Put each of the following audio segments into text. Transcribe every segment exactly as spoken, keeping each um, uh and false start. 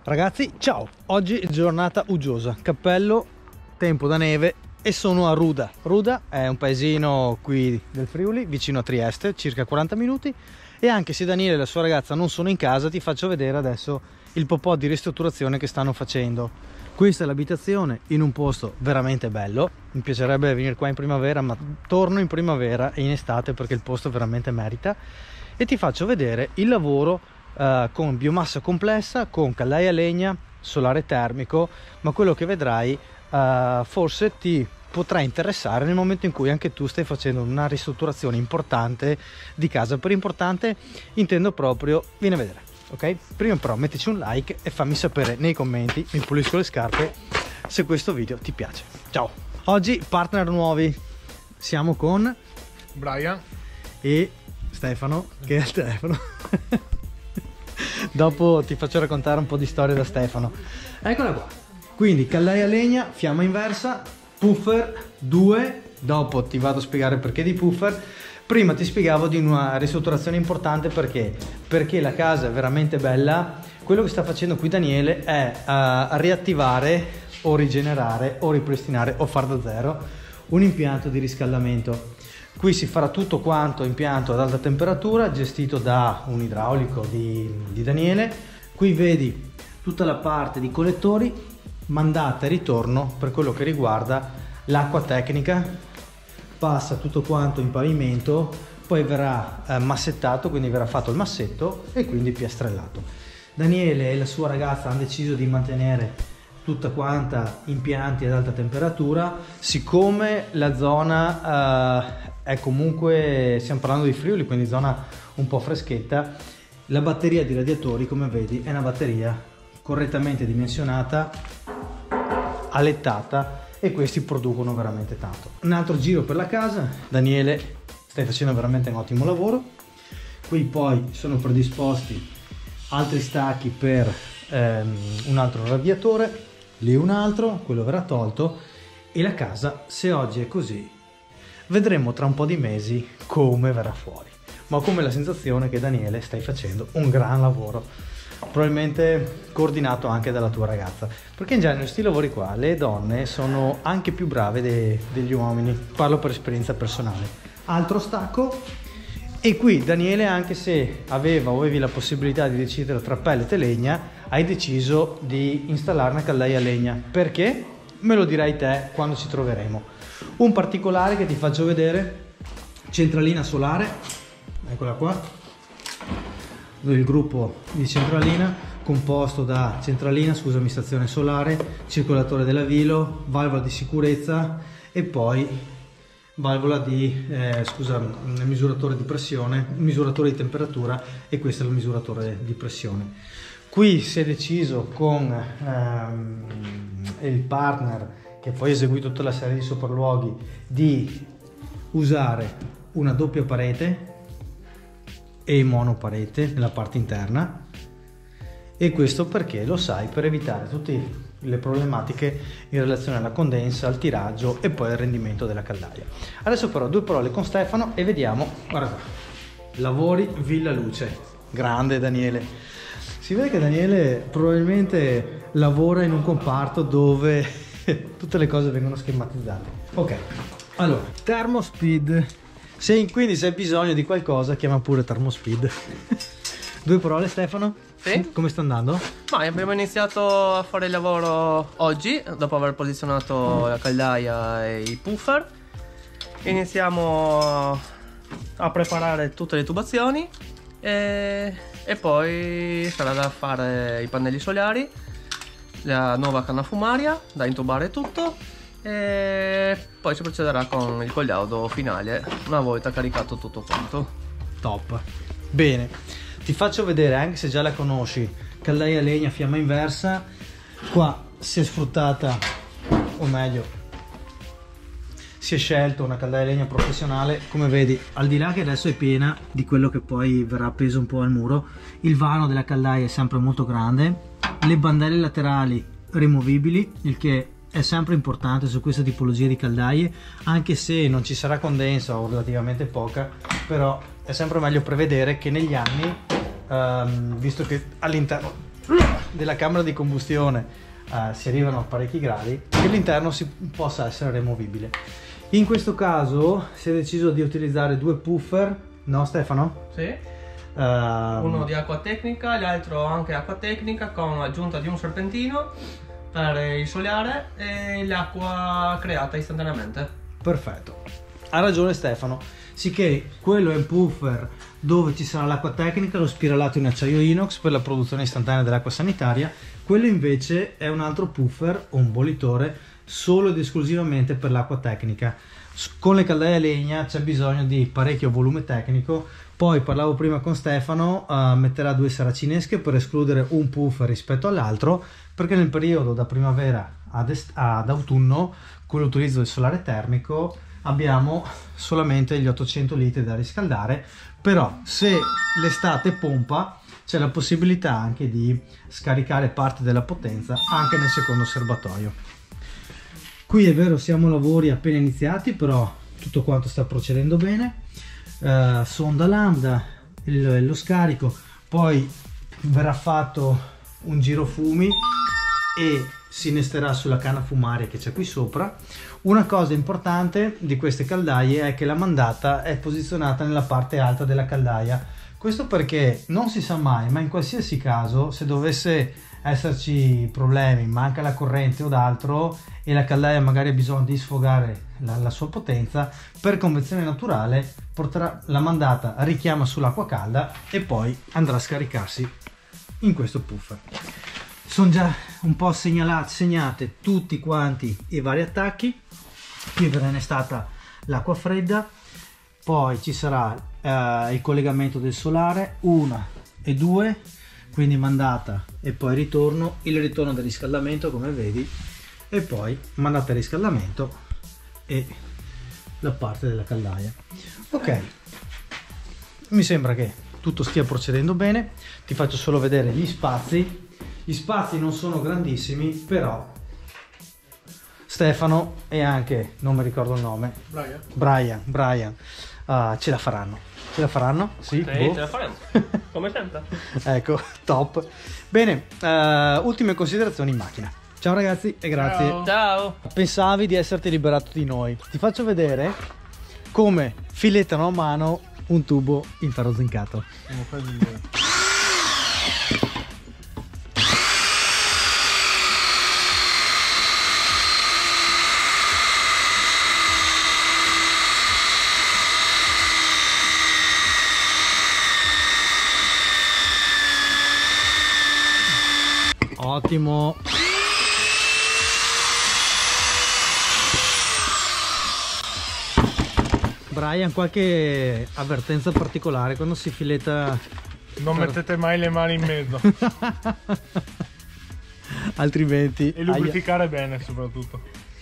Ragazzi, ciao! Oggi è giornata uggiosa, cappello, tempo da neve e sono a Ruda. Ruda è un paesino qui del Friuli, vicino a Trieste, circa quaranta minuti, e anche se Daniele e la sua ragazza non sono in casa, ti faccio vedere adesso il po' di ristrutturazione che stanno facendo. Questa è l'abitazione in un posto veramente bello, mi piacerebbe venire qua in primavera, ma torno in primavera e in estate perché il posto veramente merita, e ti faccio vedere il lavoro Uh, con biomassa complessa, con caldaia a legna, solare termico, ma quello che vedrai uh, forse ti potrà interessare nel momento in cui anche tu stai facendo una ristrutturazione importante di casa. Per importante intendo proprio, vieni a vedere, ok? Prima però mettici un like e fammi sapere nei commenti, mi pulisco le scarpe, se questo video ti piace. Ciao! Oggi partner nuovi, siamo con Brian e Stefano, che è il telefono. Dopo ti faccio raccontare un po' di storia da Stefano. Eccola qua. Quindi caldaia a legna, fiamma inversa, puffer due. Dopo ti vado a spiegare perché di puffer. Prima ti spiegavo di una ristrutturazione importante perché perché la casa è veramente bella. Quello che sta facendo qui Daniele è uh, riattivare o rigenerare o ripristinare o far da zero un impianto di riscaldamento. Qui si farà tutto quanto impianto ad alta temperatura, gestito da un idraulico di, di Daniele. Qui vedi tutta la parte di collettori, mandata e ritorno per quello che riguarda l'acqua tecnica. Passa tutto quanto in pavimento, poi verrà eh, massettato, quindi verrà fatto il massetto e quindi piastrellato. Daniele e la sua ragazza hanno deciso di mantenere tutta quanta impianti ad alta temperatura, siccome la zona eh, è comunque, stiamo parlando di Friuli, quindi zona un po' freschetta, la batteria di radiatori, come vedi, è una batteria correttamente dimensionata, alettata, e questi producono veramente tanto. Un altro giro per la casa. Daniele, stai facendo veramente un ottimo lavoro. Qui poi sono predisposti altri stacchi per ehm, un altro radiatore, lì un altro, quello verrà tolto, e la casa, se oggi è così, vedremo tra un po' di mesi come verrà fuori. Ma ho come la sensazione che Daniele stai facendo un gran lavoro, probabilmente coordinato anche dalla tua ragazza, perché in genere questi lavori qua le donne sono anche più brave de degli uomini, parlo per esperienza personale. Altro stacco, e qui Daniele, anche se aveva o avevi la possibilità di decidere tra pellet e legna, hai deciso di installare una caldaia a legna. Perché? Me lo dirai te quando ci troveremo. Un particolare che ti faccio vedere: centralina solare, eccola qua, il gruppo di centralina composto da centralina, scusami, stazione solare, circolatore dell'avilo, valvola di sicurezza e poi valvola di eh, scusa, misuratore di pressione, misuratore di temperatura, e questo è il misuratore di pressione. Qui si è deciso con ehm, il partner che poi ha eseguito tutta la serie di sopralluoghi di usare una doppia parete e monoparete nella parte interna, e questo perché, lo sai, per evitare tutte le problematiche in relazione alla condensa, al tiraggio e poi al rendimento della caldaia. Adesso però due parole con Stefano e vediamo. Guarda qua, lavori Villa Luce, grande Daniele. Si vede che Daniele probabilmente lavora in un comparto dove tutte le cose vengono schematizzate. Ok, allora, Thermospeed. Se quindi se hai bisogno di qualcosa, chiama pure Thermospeed. Due parole Stefano? Sì. Come sta andando? Ma abbiamo iniziato a fare il lavoro oggi, dopo aver posizionato la caldaia e i puffer. Iniziamo a preparare tutte le tubazioni e, e poi sarà da fare i pannelli solari, la nuova canna fumaria da intubare tutto, e poi si procederà con il collaudo finale una volta caricato tutto quanto. Top. Bene, ti faccio vedere, anche se già la conosci, caldaia a legna, fiamma inversa. Qua si è sfruttata, o meglio si è scelto una caldaia a legna professionale. Come vedi, al di là che adesso è piena di quello che poi verrà appeso un po' al muro, il vano della caldaia è sempre molto grande, le bandelle laterali rimovibili, il che è sempre importante su questa tipologia di caldaie, anche se non ci sarà condensa o relativamente poca, però è sempre meglio prevedere che negli anni, ehm, visto che all'interno della camera di combustione eh, si arrivano a parecchi gradi, che l'interno si possa essere removibile. In questo caso si è deciso di utilizzare due puffer, no Stefano? Sì. Uh, Uno di acqua tecnica, l'altro anche acqua tecnica con l'aggiunta di un serpentino per il solare e l'acqua creata istantaneamente. Perfetto, ha ragione Stefano, sicché quello è un puffer dove ci sarà l'acqua tecnica, lo spiralato in acciaio inox per la produzione istantanea dell'acqua sanitaria. Quello invece è un altro puffer o un bollitore solo ed esclusivamente per l'acqua tecnica. Con le caldaie a legna c'è bisogno di parecchio volume tecnico. Poi parlavo prima con Stefano, uh, metterà due saracinesche per escludere un puffer rispetto all'altro, perché nel periodo da primavera ad, ad autunno, con l'utilizzo del solare termico, abbiamo solamente gli ottocento litri da riscaldare. Però se l'estate pompa, c'è la possibilità anche di scaricare parte della potenza anche nel secondo serbatoio. Qui è vero, siamo lavori appena iniziati, però tutto quanto sta procedendo bene. Uh, sonda lambda, il, lo scarico, poi verrà fatto un giro fumi e si innesterà sulla canna fumaria che c'è qui sopra. Una cosa importante di queste caldaie è che la mandata è posizionata nella parte alta della caldaia. Questo perché non si sa mai, ma in qualsiasi caso, se dovesse esserci problemi, manca la corrente o d'altro e la caldaia magari ha bisogno di sfogare la, la sua potenza, per convezione naturale porterà la mandata, richiama sull'acqua calda e poi andrà a scaricarsi in questo puffer. Sono già un po' segnalate, segnate tutti quanti i vari attacchi. Qui verrà innestata l'acqua fredda, poi ci sarà eh, il collegamento del solare, una e due, quindi mandata e poi ritorno, il ritorno del riscaldamento come vedi, e poi mandata e riscaldamento e la parte della caldaia. Ok, mi sembra che tutto stia procedendo bene. Ti faccio solo vedere gli spazi. Gli spazi non sono grandissimi, però Stefano e anche, non mi ricordo il nome, Brian, Brian, Brian uh, ce la faranno. Ce la faranno? Sì, sì, boh. ce la faremo, come sempre. Ecco, top. Bene, uh, ultime considerazioni in macchina. Ciao ragazzi e grazie. Ciao. Ciao. Pensavi di esserti liberato di noi. Ti faccio vedere come filettano a mano un tubo in ferro zincato. Ottimo. Brian, qualche avvertenza particolare quando si filetta? Non mettete mai le mani in mezzo. Altrimenti. E lubrificare aia. Bene soprattutto.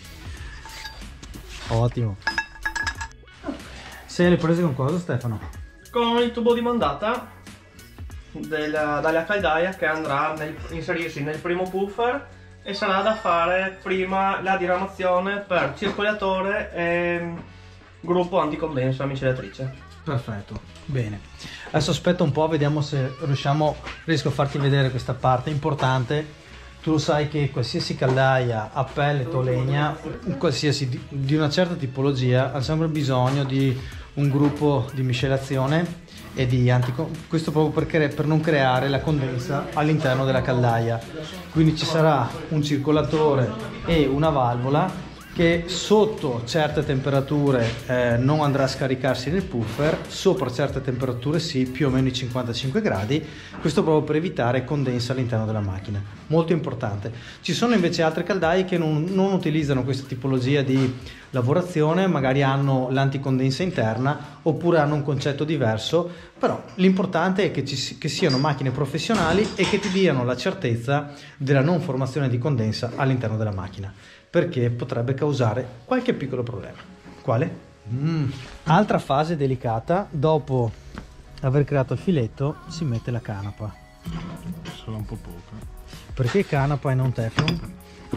Ottimo. Sei alle prese con cosa, Stefano? Con il tubo di mandata della, dalla caldaia che andrà a inserirsi nel primo puffer e sarà da fare prima la diramazione per circolatore e gruppo anticondensa miscelatrice. Perfetto, bene. Adesso aspetta un po', vediamo se riusciamo, riesco a farti vedere questa parte importante. Tu lo sai che qualsiasi caldaia a pellet o legna, qualsiasi di, di una certa tipologia, ha sempre bisogno di un gruppo di miscelazione e di anticondensa, questo proprio perché, per non creare la condensa all'interno della caldaia. Quindi ci sarà un circolatore e una valvola che sotto certe temperature eh, non andrà a scaricarsi nel puffer, sopra certe temperature sì, più o meno i cinquantacinque gradi, questo proprio per evitare condensa all'interno della macchina, molto importante. Ci sono invece altre caldaie che non, non utilizzano questa tipologia di lavorazione, magari hanno l'anticondensa interna oppure hanno un concetto diverso, però l'importante è che, ci, che siano macchine professionali e che ti diano la certezza della non formazione di condensa all'interno della macchina, perché potrebbe causare qualche piccolo problema. Quale? Mm. Altra fase delicata, dopo aver creato il filetto si mette la canapa. Solo un po' poco. Perché canapa e non teflon?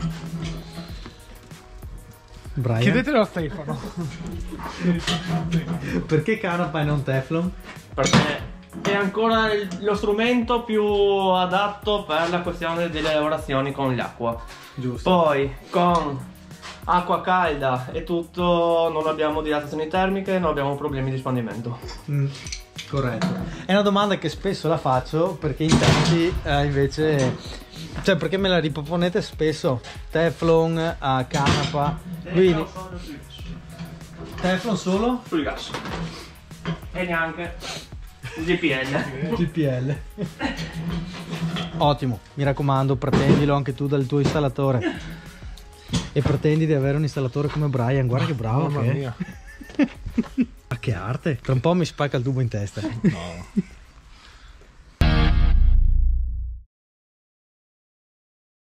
Brian? Chiedetelo a Stefano. Perché canapa e non teflon? Perché è ancora il- lo strumento più adatto per la questione delle lavorazioni con l'acqua. Giusto. Poi con acqua calda e tutto non abbiamo dilatazioni termiche, non abbiamo problemi di spandimento. Mm, corretto. È una domanda che spesso la faccio perché in tanti eh, invece, cioè perché me la riproponete spesso, Teflon a canapa, quindi Teflon solo? Sul gas. E neanche G P L. G P L. Ottimo, mi raccomando, pretendilo anche tu dal tuo installatore. E pretendi di avere un installatore come Brian, guarda che bravo Mamma che è. mia. Ma che arte! Tra un po' mi spacca il tubo in testa. No.